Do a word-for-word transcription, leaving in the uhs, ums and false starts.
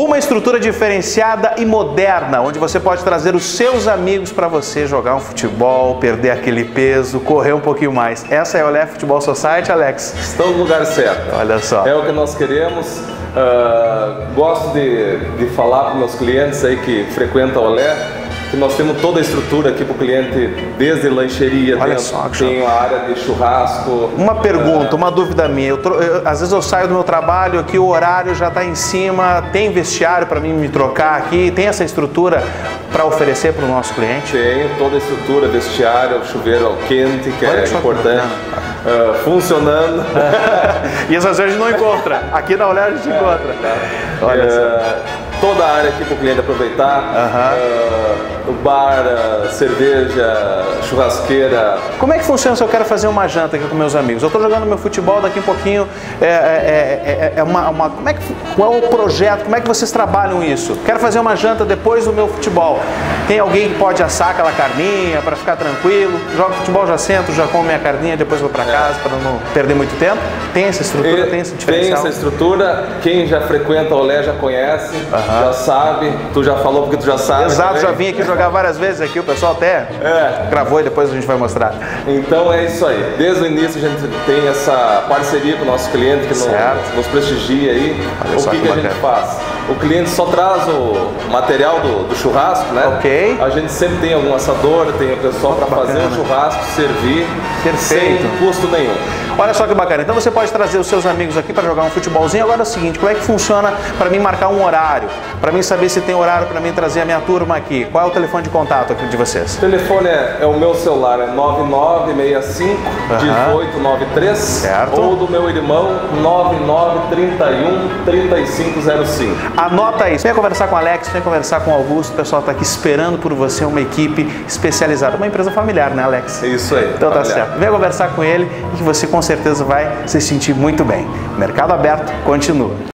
Uma estrutura diferenciada e moderna, onde você pode trazer os seus amigos para você jogar um futebol, perder aquele peso, correr um pouquinho mais. Essa é a Olé Futebol Society, Alex? Estão no lugar certo. Olha só. É o que nós queremos. Uh, gosto de, de falar para meus clientes aí que frequentam a Olé, que nós temos toda a estrutura aqui para o cliente, desde lancheria, Olha tem, só, tem a área de churrasco. Uma pergunta, uh, uma dúvida minha, eu, eu, às vezes eu saio do meu trabalho aqui, o horário já está em cima, tem vestiário para mim me trocar aqui, tem essa estrutura para oferecer para o nosso cliente? Tem toda a estrutura, vestiário, chuveiro quente, que Olha é importante, uh, funcionando. E essas vezes a gente não encontra, aqui na Olé a gente encontra. Olha uh, toda a área aqui para o cliente aproveitar, uh-huh. uh, o bar, uh, cerveja, churrasqueira. Como é que funciona se eu quero fazer uma janta aqui com meus amigos? Eu estou jogando meu futebol, daqui um pouquinho é, é, é, é uma, uma... Como é que, qual é o projeto? Como é que vocês trabalham isso? Quero fazer uma janta depois do meu futebol. Tem alguém que pode assar aquela carninha para ficar tranquilo? Jogo futebol, já sento, já como minha carninha, depois vou para casa para não perder muito tempo? Tem essa estrutura? E, tem esse diferencial? Tem essa estrutura. Quem já frequenta a Olé já conhece. Uh-huh. Já sabe, tu já falou porque tu já sabe. Exato, também. já vim aqui jogar várias vezes aqui, o pessoal até é. gravou e depois a gente vai mostrar. Então é isso aí, desde o início a gente tem essa parceria com o nosso cliente que nos, nos prestigia aí. Olha o só que, que que a gente faz? O cliente só traz o material do, do churrasco, né? Ok. A gente sempre tem algum assador, tem o pessoal para fazer o churrasco, servir. Perfeito. Sem custo nenhum. Olha só que bacana, então você pode trazer os seus amigos aqui para jogar um futebolzinho. Agora é o seguinte, como é que funciona para mim marcar um horário? Para mim saber se tem horário para mim trazer a minha turma aqui. Qual é o telefone de contato aqui de vocês? O telefone é, é o meu celular, é nove nove seis cinco, um oito nove três. Certo. Ou do meu irmão, nove nove três um, três cinco zero cinco. Anota isso, venha conversar com o Alex, venha conversar com o Augusto, o pessoal está aqui esperando por você, uma equipe especializada, uma empresa familiar, né, Alex? É isso aí. Então familiar. Tá certo, venha conversar com ele e que você com certeza vai se sentir muito bem. O Mercado Aberto continua.